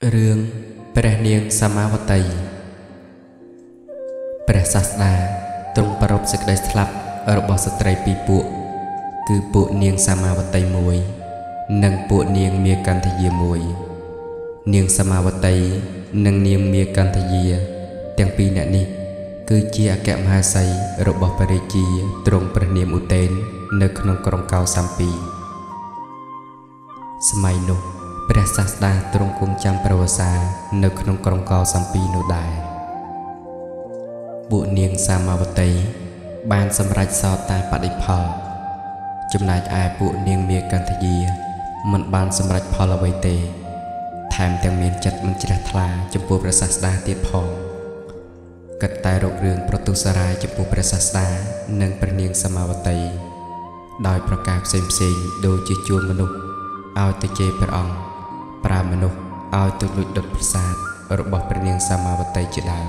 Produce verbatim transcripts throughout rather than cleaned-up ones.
เรื่องព្រះនាងសមាវតីព្រះសាស្តាទ្រង់ប្រពសេចក្តីស្លាប់របស់ស្ត្រីពីរពួកគឺពួកនាងសមាវតីមួយនិងពួកនាងមាគន្ធយាមួយនាងសមាវតីនិងនាងមាគន្ធយាទាំងពីរនាក់នេះគឺជាអគ្គមហាសីរបស់ព្រះរាជាទ្រង់ព្រះនាមឧទែននៅក្នុងក្រុងកោសាំពីសម័យនោះព្រះសាស្តាទ្រង់គង់ចាំប្រវសានៅក្នុងក្រុងកោសាំពីនោះដែរពួកនាងសមាវតីបានសម្រេចសោតាបដិផលចំណែកឯពួកនាងមាគន្ធយាមិនបានសម្រេចផលអ្វីទេថែមទាំងមានចិត្តមិនជ្រះថ្លាចំពោះព្រះសាស្តាទៀតផងគិតតែរករឿងប្រទុសរាយចំពោះព្រះសាស្តានិងព្រះនាងសមាវតីដោយប្រការផ្សេងផ្សេងដូចជាជួលមនុស្សឲ្យទៅជេរព្រះអង្គប្រើមនុស្សឲ្យទៅលួចដុតប្រាសាទរបស់ព្រះនាងសមាវតីជាដើម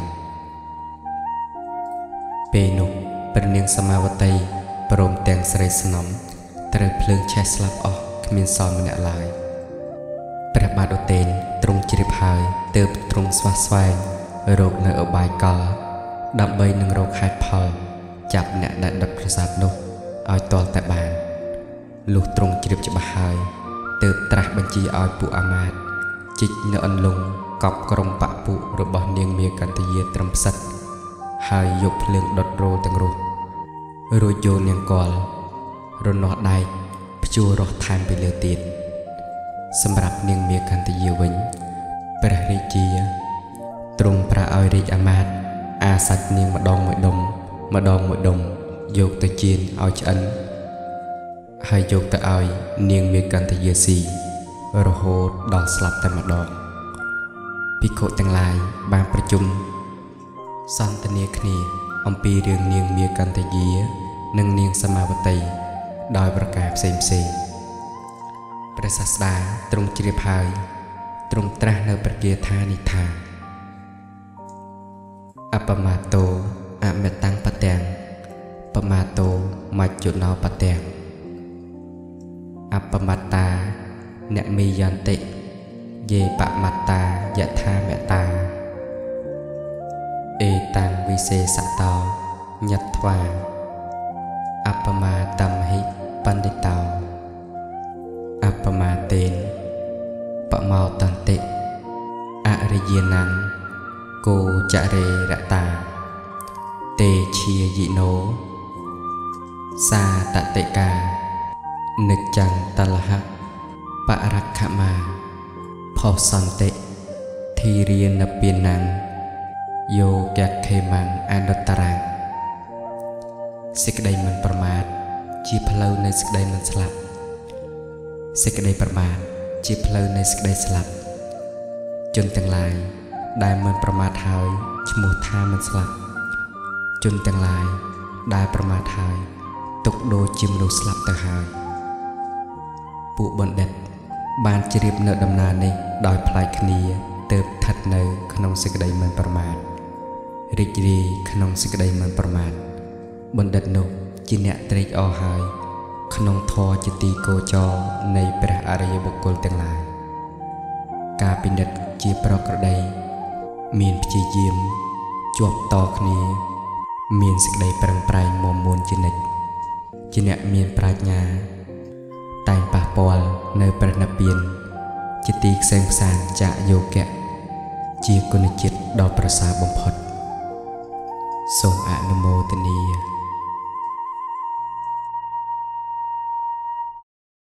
ពេលនោះព្រះនាងសមាវតីព្រមទាំងស្រីស្នំត្រូវភ្លើងឆេះស្លាប់អស់គ្មានសល់ម្នាក់ឡើយព្រះបាទឧទែនទ្រង់ជ្រាបហើយទើបទ្រង់ស្វះស្វែងរកនៅឧបាយកលដើម្បីនឹងរកហេតុផលចាប់អ្នកដែលដុតប្រាសាទនោះឲ្យទាល់តែបានលុះទ្រង់ជ្រាបច្បាស់ហើយទើបត្រាស់បញ្ជាឲ្យពួកអាមាត្យជីកនៅអន្លង់កប់ក្រុមបពុរបស់នាងមាគន្ធយាត្រឹមផ្សិតហើយយកភ្លើងដុតរោលទាំងរស់រួចយកនាងកលរនាស់ដែកភ្ជួររស់ថែមពីលើទៀតសម្រាប់នាងមាគន្ធយាវិញព្រះរាជាទ្រង់ប្រាឲ្យរាជអាមាត្យអាសាច់នាងម្ដងមួយដុំម្ដងមួយដុំយកទៅចៀនឲ្យឆ្អិនហើយយកទៅឲ្យនាងមាគន្ធយាស៊ីរហូតដល់ស្លាប់តែម្ដងភិក្ខុទាំងឡាយបានប្រជុំសន្ទនាគ្នាអំពីរឿងនាងមាគន្ធយានិងនាងសមាវតីដោយប្រការផ្សេងផ្សេងព្រះសាស្តាទ្រង់ជ្រាបហើយទ្រង់ត្រាស់នៅព្រះគាថានេះថាអបមាតោអមតាំងបទាំងបមាតោមជ្ជណោបទាំងអបមត្តាអ្នកមីយន្តិយេបមត្តាយថាមតាអេតាំងវិសេសតោញត្វា អបមាតមហិបណ្ឌិតោអបមាតេនបមោតន្តិអរិយាណੰគោចរេរតាតេជាយិណោសាតតិកានិច្ចំតលហៈបរខមាផោសន្តិធីរានពាណੰយោគខេមੰអនុត្តរៈសេចក្តីមិនប្រមាទជាផ្លូវនៃសេចក្តីមិនស្លាប់សេចក្តីប្រមាទជាផ្លូវនៃសេចក្តីស្លាប់ជនទាំងឡាយដែលមិនប្រមាទហើយឈ្មោះថាមិនស្លាប់ជនទាំងឡាយដែលប្រមាទហើយទុកដូចជាមនុស្សស្លាប់ទៅហើយពួកបណ្ឌិតបានជ្រាបនៅដំណើរនេះដោយប្លែកគ្នាទើបស្ថិតនៅក្នុងសេចក្តីមិនប្រមាទរីករាយក្នុងសេចក្តីមិនប្រមាទបណ្ឌិតនោះជាអ្នកត្រេកអរហើយក្នុងធម៌ជាទីគោចរនៃព្រះអរិយបុគ្គលទាំងឡាយការពិនិត្យជាប្រក្រតីមានព្យាយាមជាប់តគ្នាមានសេចក្តីប្រឹងប្រែងមាំមួនជានិច្ចជាអ្នកមានប្រាជ្ញាតែងប៉ះពាល់នៅព្រះនិព្វានជាទីខ្សែងផ្សានចាកយោគៈជាគុណជាតិដ៏ប្រសើរបំផុតសូមអនុមោទនា